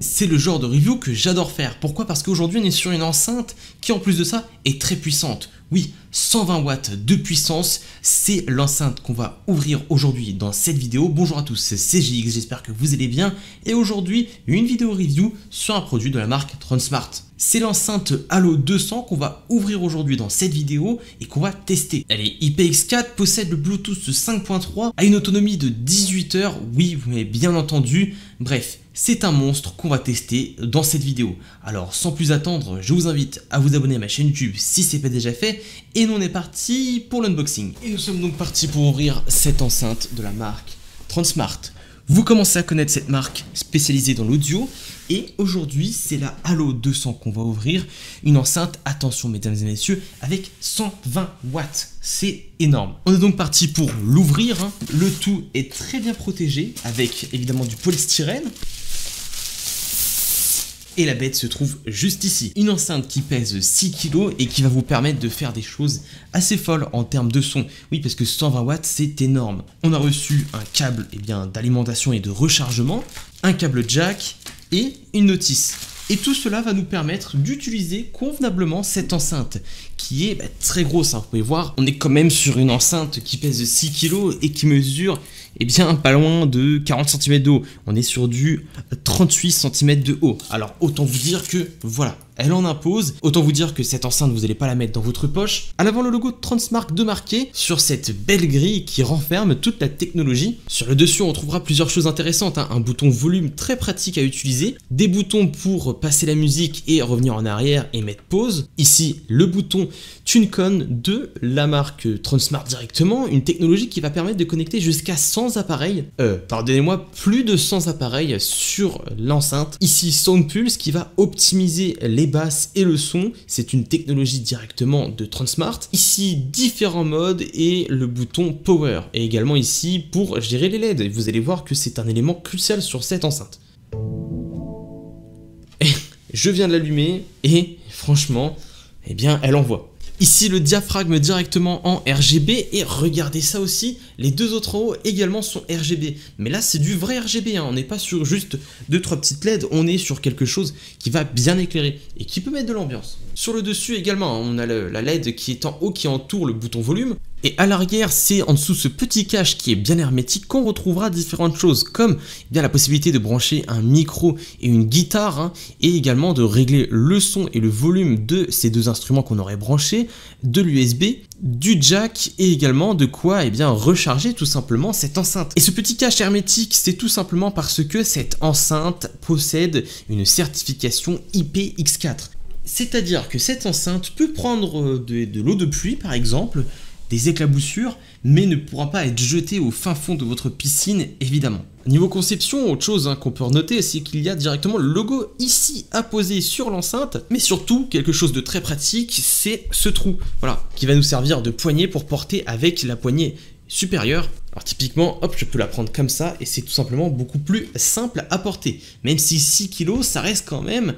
C'est le genre de review que j'adore faire. Pourquoi? Parce qu'aujourd'hui on est sur une enceinte qui en plus de ça est très puissante. Oui, 120 watts de puissance, c'est l'enceinte qu'on va ouvrir aujourd'hui dans cette vidéo. Bonjour à tous, c'est JX, j'espère que vous allez bien. Et aujourd'hui, une vidéo review sur un produit de la marque Transmart. C'est l'enceinte Halo 200 qu'on va ouvrir aujourd'hui dans cette vidéo et qu'on va tester. Elle est IPX4, possède le Bluetooth 5.3, a une autonomie de 18 heures, oui vous m'avez bien entendu. Bref, c'est un monstre qu'on va tester dans cette vidéo. Alors sans plus attendre, je vous invite à vous abonner à ma chaîne YouTube si ce n'est pas déjà fait. Et nous on est parti pour l'unboxing. Et nous sommes donc partis pour ouvrir cette enceinte de la marque Transmart. Vous commencez à connaître cette marque spécialisée dans l'audio. Et aujourd'hui, c'est la Halo 200 qu'on va ouvrir. Une enceinte, attention mesdames et messieurs, avec 120 watts. C'est énorme. On est donc parti pour l'ouvrir. Le tout est très bien protégé avec évidemment du polystyrène. Et la bête se trouve juste ici. Une enceinte qui pèse 6 kg et qui va vous permettre de faire des choses assez folles en termes de son. Oui, parce que 120 watts, c'est énorme. On a reçu un câble d'alimentation et de rechargement, un câble jack et une notice. Et tout cela va nous permettre d'utiliser convenablement cette enceinte qui est très grosse. Vous pouvez voir, on est quand même sur une enceinte qui pèse 6 kg et qui mesure pas loin de 40 cm de haut. On est sur du 38 cm de haut. Alors autant vous dire que voilà, elle en impose. Autant vous dire que cette enceinte, vous n'allez pas la mettre dans votre poche. À l'avant, le logo de Transmart de marqué sur cette belle grille qui renferme toute la technologie. Sur le dessus, on trouvera plusieurs choses intéressantes. Un bouton volume très pratique à utiliser. Des boutons pour passer la musique et revenir en arrière et mettre pause. Ici, le bouton TuneCon de la marque Transmart directement. Une technologie qui va permettre de connecter jusqu'à 100 appareils. Pardonnez-moi, plus de 100 appareils sur l'enceinte. Ici, SoundPulse qui va optimiser les basses et le son, c'est une technologie directement de Transmart. Ici, différents modes et le bouton Power. Et également ici pour gérer les LED. Vous allez voir que c'est un élément crucial sur cette enceinte. Et je viens de l'allumer et franchement, elle envoie. Ici le diaphragme directement en RGB et regardez ça aussi, les deux autres en haut également sont RGB. Mais là c'est du vrai RGB, on n'est pas sur juste 2-3 petites LED, on est sur quelque chose qui va bien éclairer et qui peut mettre de l'ambiance. Sur le dessus également, on a la LED qui est en haut qui entoure le bouton volume. Et à l'arrière, c'est en dessous ce petit cache qui est bien hermétique qu'on retrouvera différentes choses comme la possibilité de brancher un micro et une guitare et également de régler le son et le volume de ces deux instruments qu'on aurait branchés, de l'USB, du jack et également de quoi recharger tout simplement cette enceinte. Et ce petit cache hermétique, c'est tout simplement parce que cette enceinte possède une certification IPX4. C'est-à-dire que cette enceinte peut prendre de l'eau de pluie par exemple, des éclaboussures, mais ne pourra pas être jeté au fin fond de votre piscine, évidemment. Niveau conception, autre chose qu'on peut noter, c'est qu'il y a directement le logo ici apposé sur l'enceinte, mais surtout, quelque chose de très pratique, c'est ce trou, voilà, qui va nous servir de poignée pour porter avec la poignée supérieure. Alors typiquement, hop, je peux la prendre comme ça, et c'est tout simplement beaucoup plus simple à porter. Même si 6 kg, ça reste quand même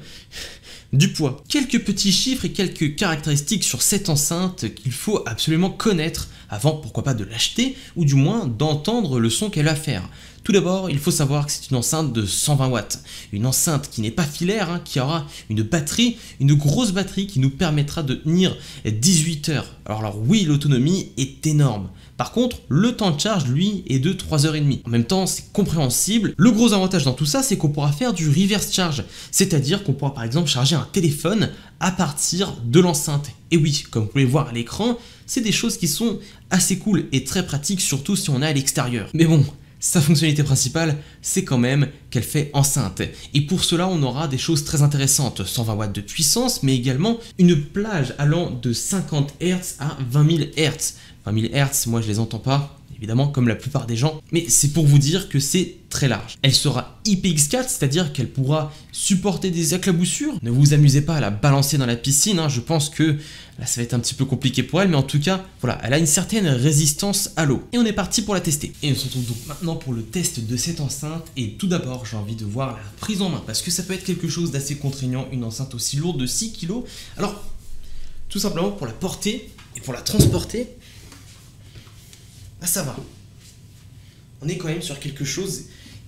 du poids. Quelques petits chiffres et quelques caractéristiques sur cette enceinte qu'il faut absolument connaître avant, pourquoi pas, de l'acheter ou du moins d'entendre le son qu'elle va faire. Tout d'abord, il faut savoir que c'est une enceinte de 120 watts. Une enceinte qui n'est pas filaire, qui aura une batterie, une grosse batterie qui nous permettra de tenir 18 heures. Alors oui, l'autonomie est énorme. Par contre, le temps de charge, lui, est de 3h30. En même temps, c'est compréhensible. Le gros avantage dans tout ça, c'est qu'on pourra faire du reverse charge. C'est-à-dire qu'on pourra par exemple charger un téléphone à partir de l'enceinte. Et oui, comme vous pouvez voir à l'écran, c'est des choses qui sont assez cool et très pratiques, surtout si on est à l'extérieur. Mais bon, sa fonctionnalité principale, c'est quand même qu'elle fait enceinte. Et pour cela, on aura des choses très intéressantes. 120 watts de puissance, mais également une plage allant de 50 Hz à 20 000 Hz. 20 000 Hz, moi je les entends pas, évidemment, comme la plupart des gens, mais c'est pour vous dire que c'est très large. Elle sera IPX4, c'est-à-dire qu'elle pourra supporter des éclaboussures. Ne vous amusez pas à la balancer dans la piscine, je pense que là ça va être un petit peu compliqué pour elle, mais en tout cas, voilà, elle a une certaine résistance à l'eau. Et on est parti pour la tester. Et on se retrouve donc maintenant pour le test de cette enceinte, et tout d'abord, j'ai envie de voir la prise en main, parce que ça peut être quelque chose d'assez contraignant, une enceinte aussi lourde de 6 kg. Alors, tout simplement pour la porter et pour la transporter, ça va. On est quand même sur quelque chose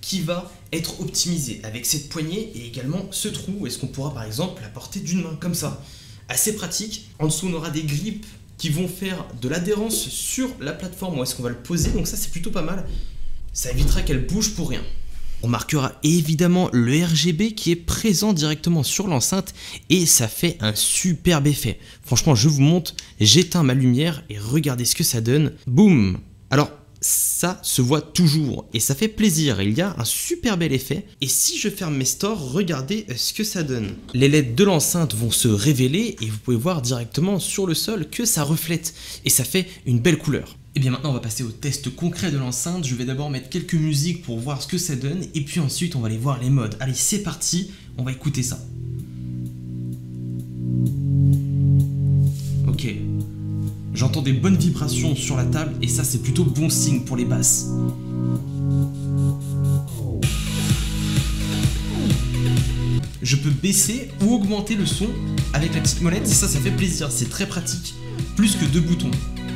qui va être optimisé avec cette poignée et également ce trou où est-ce qu'on pourra par exemple la porter d'une main comme ça. Assez pratique. En dessous on aura des grips qui vont faire de l'adhérence sur la plateforme où est-ce qu'on va le poser, donc ça c'est plutôt pas mal. Ça évitera qu'elle bouge pour rien. On marquera évidemment le RGB qui est présent directement sur l'enceinte et ça fait un superbe effet. Franchement, je vous montre, j'éteins ma lumière et regardez ce que ça donne. Boum! Alors, ça se voit toujours et ça fait plaisir, il y a un super bel effet. Et si je ferme mes stores, regardez ce que ça donne. Les LED de l'enceinte vont se révéler et vous pouvez voir directement sur le sol que ça reflète et ça fait une belle couleur. Et bien maintenant on va passer au test concret de l'enceinte. Je vais d'abord mettre quelques musiques pour voir ce que ça donne et puis ensuite on va aller voir les modes. Allez, c'est parti, on va écouter ça. Ok, j'entends des bonnes vibrations sur la table et ça c'est plutôt bon signe pour les basses. Je peux baisser ou augmenter le son avec la petite molette et ça fait plaisir, c'est très pratique, plus que 2 boutons.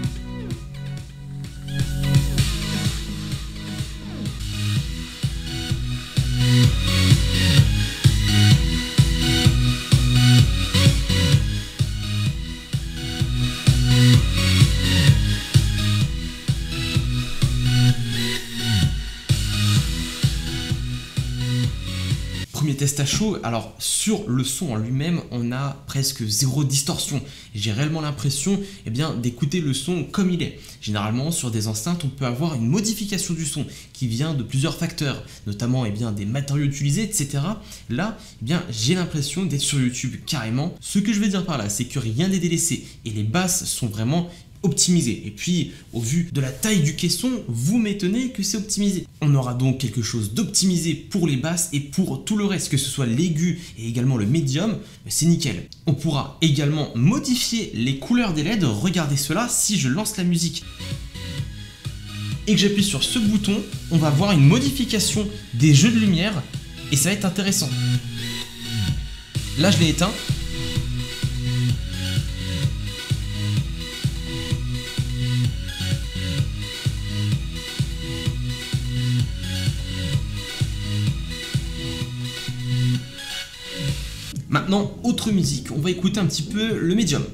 Premier test à chaud, alors sur le son en lui-même, on a presque zéro distorsion. J'ai réellement l'impression d'écouter le son comme il est. Généralement sur des enceintes, on peut avoir une modification du son qui vient de plusieurs facteurs, notamment des matériaux utilisés, etc. Là, j'ai l'impression d'être sur YouTube carrément. Ce que je veux dire par là, c'est que rien n'est délaissé et les basses sont vraiment optimisé. Et puis, au vu de la taille du caisson, vous m'étonnez que c'est optimisé. On aura donc quelque chose d'optimisé pour les basses et pour tout le reste, que ce soit l'aigu et également le médium, c'est nickel. On pourra également modifier les couleurs des LED. Regardez cela, si je lance la musique et que j'appuie sur ce bouton, on va voir une modification des jeux de lumière et ça va être intéressant. Là, je l'ai éteint. Maintenant, autre musique, on va écouter un petit peu le médium.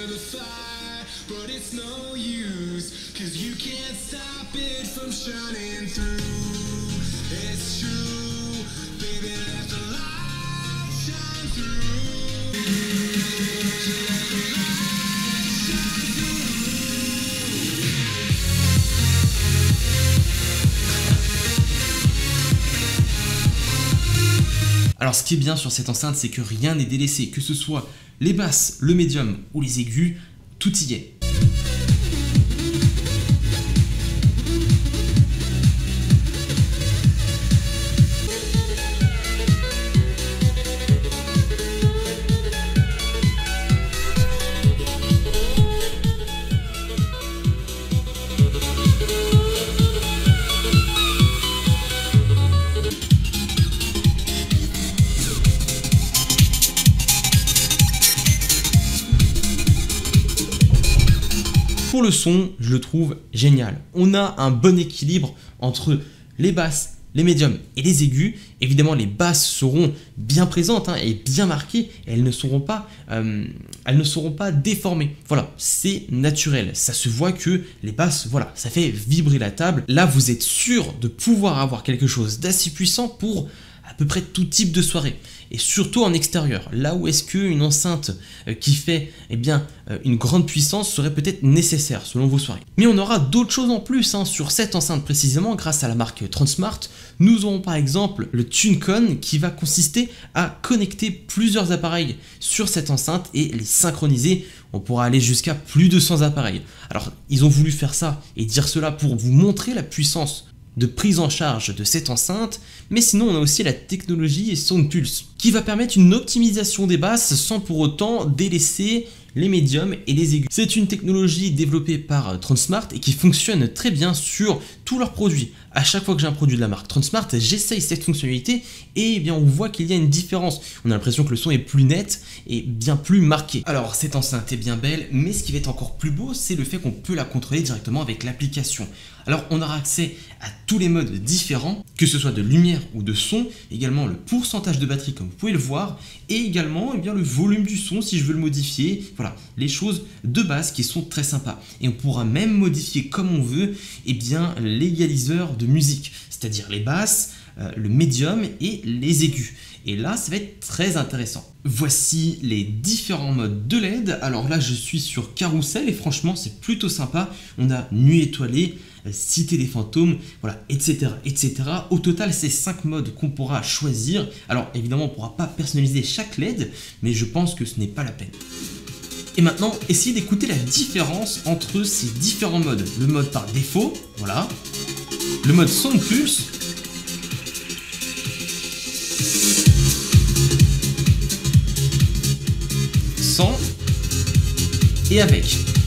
Alors ce qui est bien sur cette enceinte, c'est que rien n'est délaissé, que ce soit les basses, le médium ou les aigus, tout y est. Pour le son, je le trouve génial. On a un bon équilibre entre les basses, les médiums et les aigus. Évidemment, les basses seront bien présentes et bien marquées. Et elles ne seront pas déformées. Voilà, c'est naturel. Ça se voit que les basses, voilà, ça fait vibrer la table. Là, vous êtes sûr de pouvoir avoir quelque chose d'assez puissant pour à peu près tout type de soirée. Et surtout en extérieur, là où est-ce qu'une enceinte qui fait une grande puissance serait peut-être nécessaire selon vos soirées. Mais on aura d'autres choses en plus sur cette enceinte précisément grâce à la marque Transmart. Nous aurons par exemple le TuneCon qui va consister à connecter plusieurs appareils sur cette enceinte et les synchroniser. On pourra aller jusqu'à plus de 100 appareils. Alors ils ont voulu faire ça et dire cela pour vous montrer la puissance de prise en charge de cette enceinte, mais sinon on a aussi la technologie SoundPulse qui va permettre une optimisation des basses sans pour autant délaisser les médiums et les aigus. C'est une technologie développée par Transmart et qui fonctionne très bien sur tous leurs produits. À chaque fois que j'ai un produit de la marque Transmart, j'essaye cette fonctionnalité et bien on voit qu'il y a une différence. On a l'impression que le son est plus net et bien plus marqué. Alors cette enceinte est bien belle, mais ce qui va être encore plus beau, c'est le fait qu'on peut la contrôler directement avec l'application. Alors on aura accès à tous les modes différents, que ce soit de lumière ou de son, également le pourcentage de batterie comme vous pouvez le voir, et également le volume du son si je veux le modifier. Voilà, les choses de base qui sont très sympas. Et on pourra même modifier comme on veut l'égaliseur de musique, c'est-à-dire les basses, le médium et les aigus. Et là, ça va être très intéressant. Voici les différents modes de LED. Alors là, je suis sur carrousel et franchement, c'est plutôt sympa. On a nuit étoilée, cité des fantômes, voilà, etc., etc. Au total, c'est 5 modes qu'on pourra choisir. Alors évidemment, on ne pourra pas personnaliser chaque LED, mais je pense que ce n'est pas la peine. Et maintenant, essayez d'écouter la différence entre ces différents modes. Le mode par défaut, voilà. Le mode Sound Pulse. Sans et avec.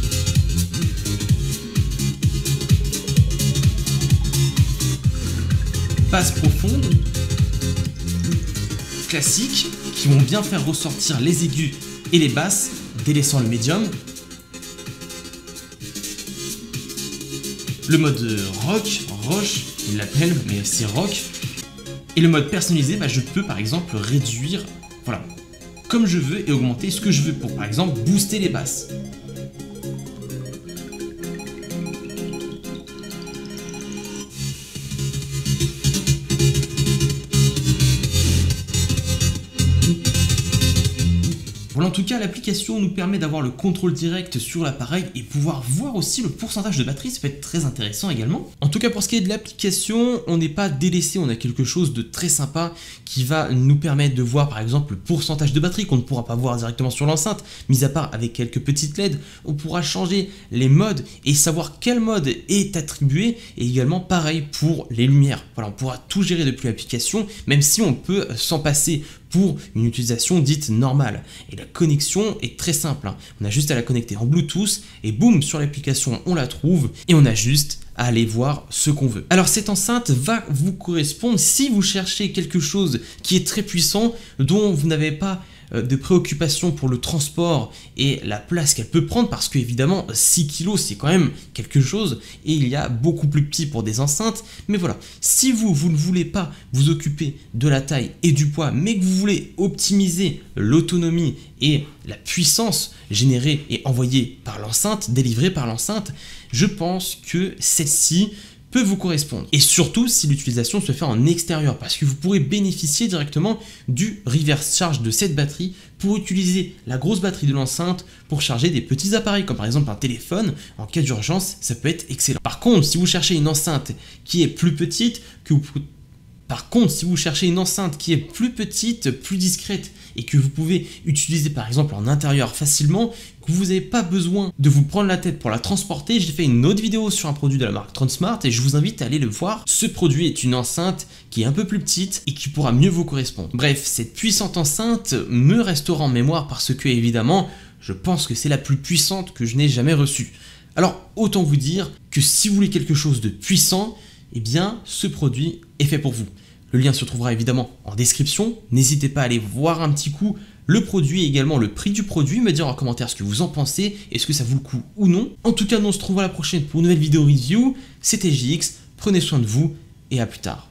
Basse profonde, classique, qui vont bien faire ressortir les aigus et les basses, délaissant le médium. Le mode rock, roche, il l'appelle, mais c'est rock. Et le mode personnalisé, je peux par exemple réduire, voilà, comme je veux et augmenter ce que je veux pour par exemple booster les basses. Voilà, en tout cas, l'application nous permet d'avoir le contrôle direct sur l'appareil et pouvoir voir aussi le pourcentage de batterie, ça peut être très intéressant également. En tout cas, pour ce qui est de l'application, on n'est pas délaissé, on a quelque chose de très sympa qui va nous permettre de voir par exemple le pourcentage de batterie qu'on ne pourra pas voir directement sur l'enceinte, mis à part avec quelques petites LED. On pourra changer les modes et savoir quel mode est attribué, et également pareil pour les lumières. Voilà, on pourra tout gérer depuis l'application, même si on peut s'en passer pour une utilisation dite normale. Et la connexion est très simple, hein. On a juste à la connecter en Bluetooth et boum, sur l'application on la trouve et on a juste à aller voir ce qu'on veut. Alors cette enceinte va vous correspondre si vous cherchez quelque chose qui est très puissant, dont vous n'avez pas de préoccupation pour le transport et la place qu'elle peut prendre, parce que évidemment 6 kg c'est quand même quelque chose et il y a beaucoup plus petit pour des enceintes. Mais voilà, si vous ne voulez pas vous occuper de la taille et du poids, mais que vous voulez optimiser l'autonomie et la puissance générée et envoyée par l'enceinte, délivrée par l'enceinte, je pense que celle-ci peut vous correspondre. Et surtout si l'utilisation se fait en extérieur, parce que vous pourrez bénéficier directement du reverse charge de cette batterie pour utiliser la grosse batterie de l'enceinte pour charger des petits appareils, comme par exemple un téléphone. En cas d'urgence, ça peut être excellent. Par contre, si vous cherchez une enceinte qui est plus petite, plus discrète et que vous pouvez utiliser par exemple en intérieur facilement, que vous n'avez pas besoin de vous prendre la tête pour la transporter, j'ai fait une autre vidéo sur un produit de la marque Transmart et je vous invite à aller le voir. Ce produit est une enceinte qui est un peu plus petite et qui pourra mieux vous correspondre. Bref, cette puissante enceinte me restera en mémoire parce que évidemment, je pense que c'est la plus puissante que je n'ai jamais reçue. Alors, autant vous dire que si vous voulez quelque chose de puissant, eh bien, ce produit est fait pour vous. Le lien se trouvera évidemment en description. N'hésitez pas à aller voir un petit coup le produit et également le prix du produit, me dire en commentaire ce que vous en pensez, est-ce que ça vaut le coup ou non. En tout cas, nous on se retrouve à la prochaine pour une nouvelle vidéo review. C'était JX, prenez soin de vous et à plus tard.